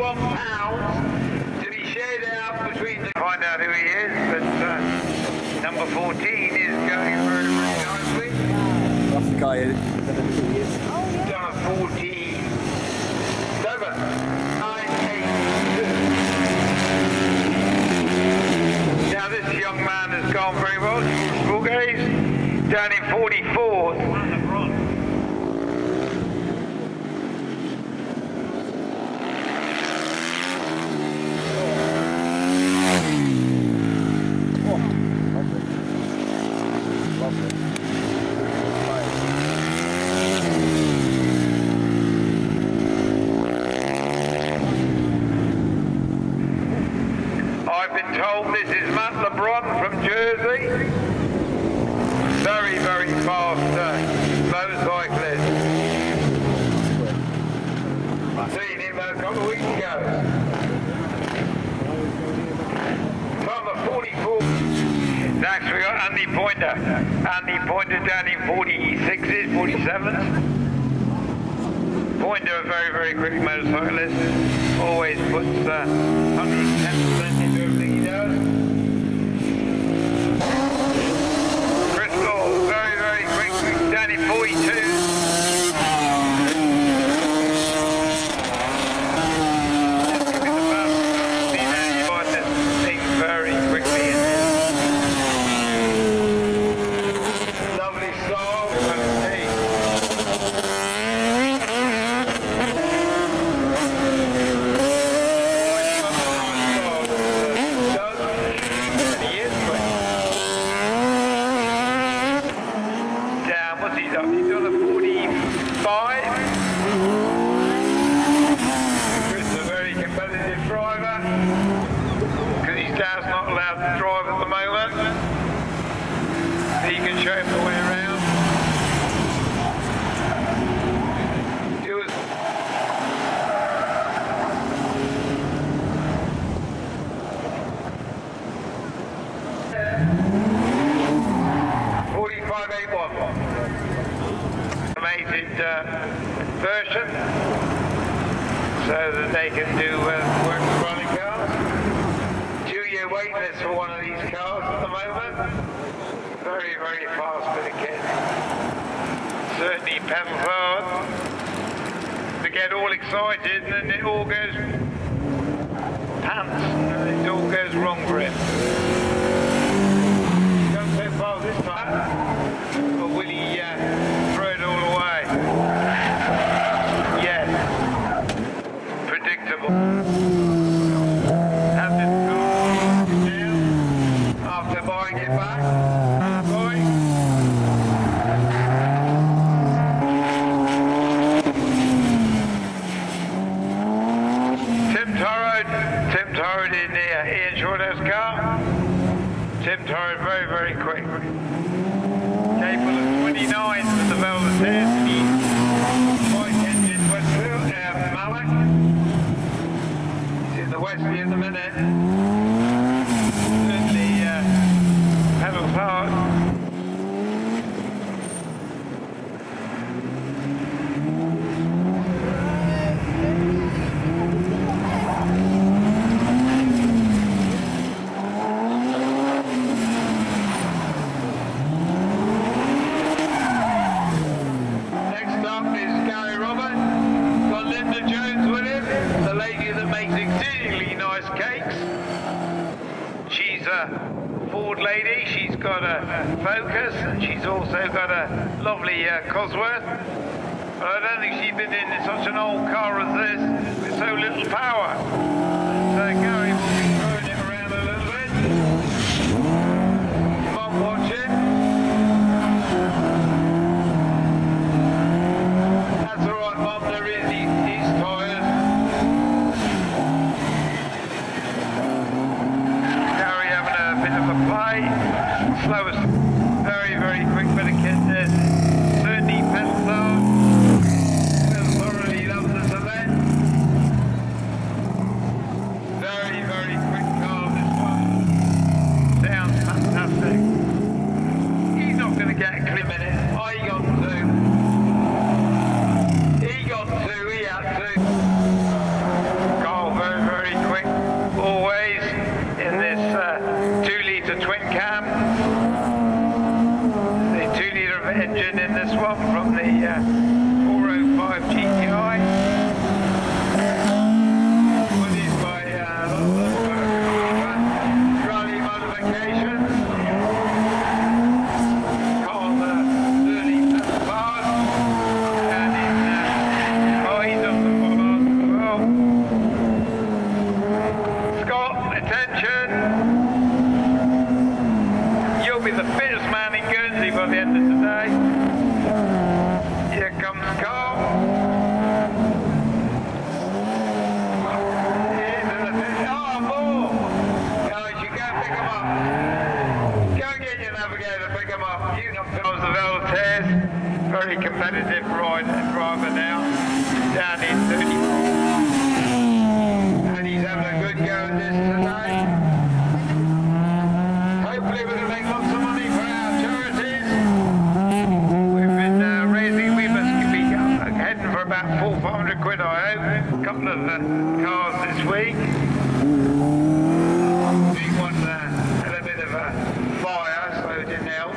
£1 to be shared out between the... Find out who he is, but number 14 is going very, very nicely. That's the guy who he is. Number 14. 7, 9, 8. Now this young man has gone very well. Guernsey down in 44th. I've been told this is from Guernsey. Very, very fast motorcyclist. I seen him a couple of weeks ago. Number 44. Next we got Andy Pointer. Andy Pointer down in 46s, 47s. Pointer, a very, very quick motorcyclist. Always puts 110% into everything he does. Down in 42. Thing very quickly in there. Lovely song and tea. He's on a 45. Chris is a very competitive driver because his dad's not allowed to drive at the moment. He can show him the way around. It was 45.81. Version so that they can do work with running cars. 2-year wait list for one of these cars at the moment. Very, very fast bit of kit. Certainly pedals hard. They get all excited and then it all goes pants and it all goes wrong for him. He's gone so far this time. Or will he throw it all away? Yes. Predictable. Have this car down after buying it back. Tim Torrod in Ian Shorthouse car. Tim Torrod very, very quick. Capable of 29 for the Velveteers. White engine Westfield, Malak. He's in the Westie in the minute. Certainly pedals hard. Ford lady, she's got a Focus and she's also got a lovely Cosworth, but I don't think she's been in such an old car as this with so little power. So Gary will be throwing it around a little bit. Mum watching. That's alright Mum, there is these tyres. Slowest, very, very quick bit of kit there. Certainly pedals hard. Will thoroughly loves the Savette. Very, very quick car this one. Sounds fantastic. He's not going to get a clear minute. Oh, he got two. He got two, he had two. Carl Big one had a bit of a fire, so it didn't help.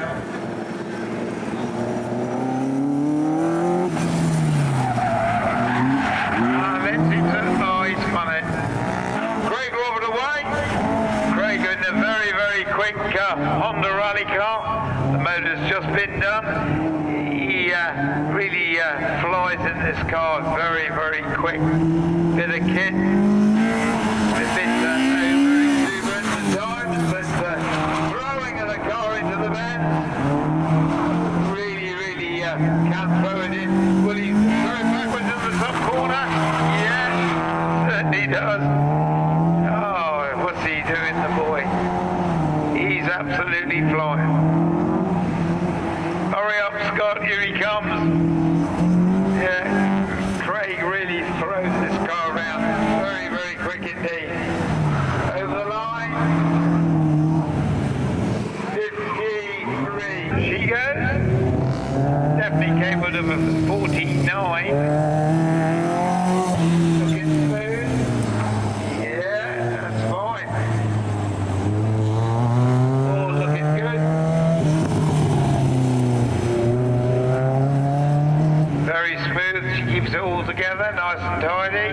He's spun it. Craig Robert away. Craig in a very, very quick Honda rally car. The motor's just been done. He really flies in this car. Very, very quick bit of kit. A bit over-exuberant at times, but throwing the car into the bend. Really, really can throw it in. Will he throw it backwards in the top corner? Yes, certainly does. Oh, what's he doing, the boy? He's absolutely flying. Hurry up, Scott, here he comes. Yeah, Craig really throws this car around. Very, very quick indeed. Over the line. 53. She goes. Definitely capable of a 49. Looking smooth. Yeah, that's fine. Oh, looking good. Very smooth. She keeps it all together, nice and tidy.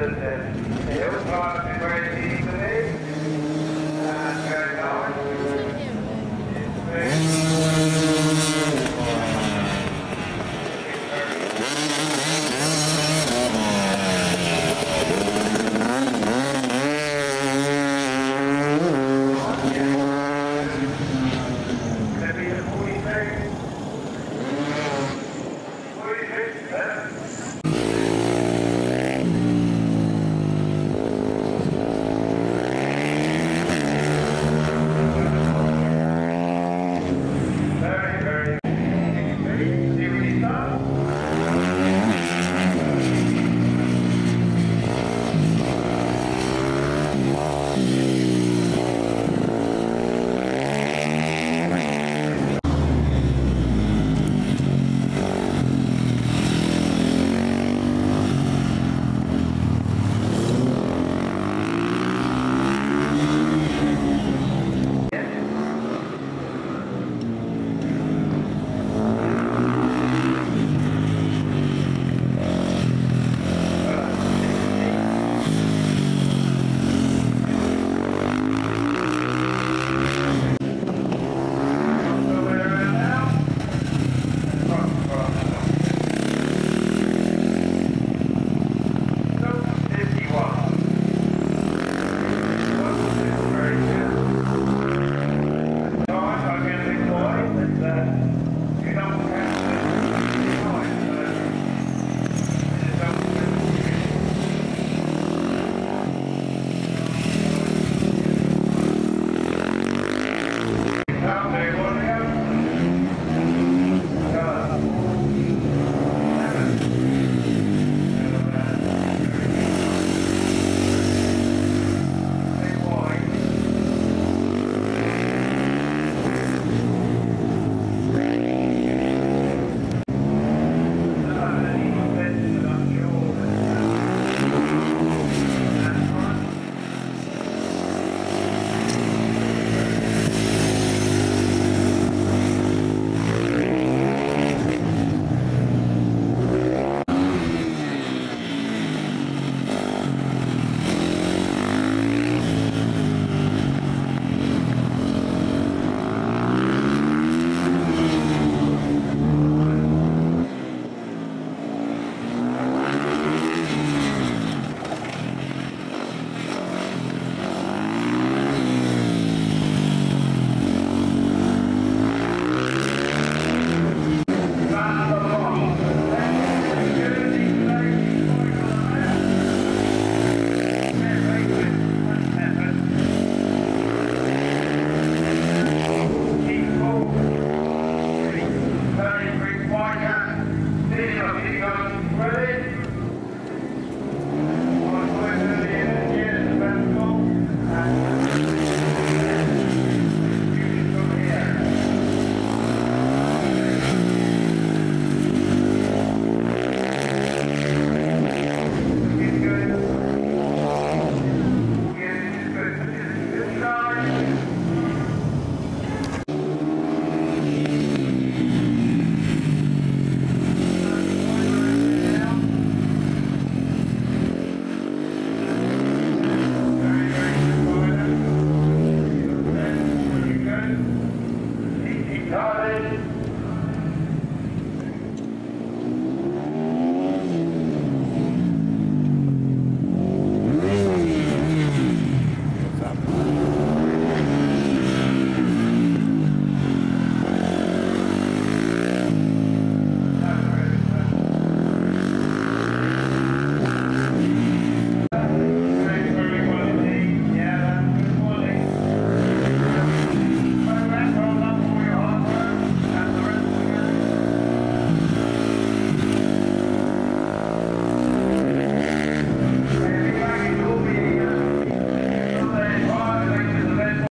of the hill pass is very easy to me. And very nice. Maybe a 40 feet. 40 feet,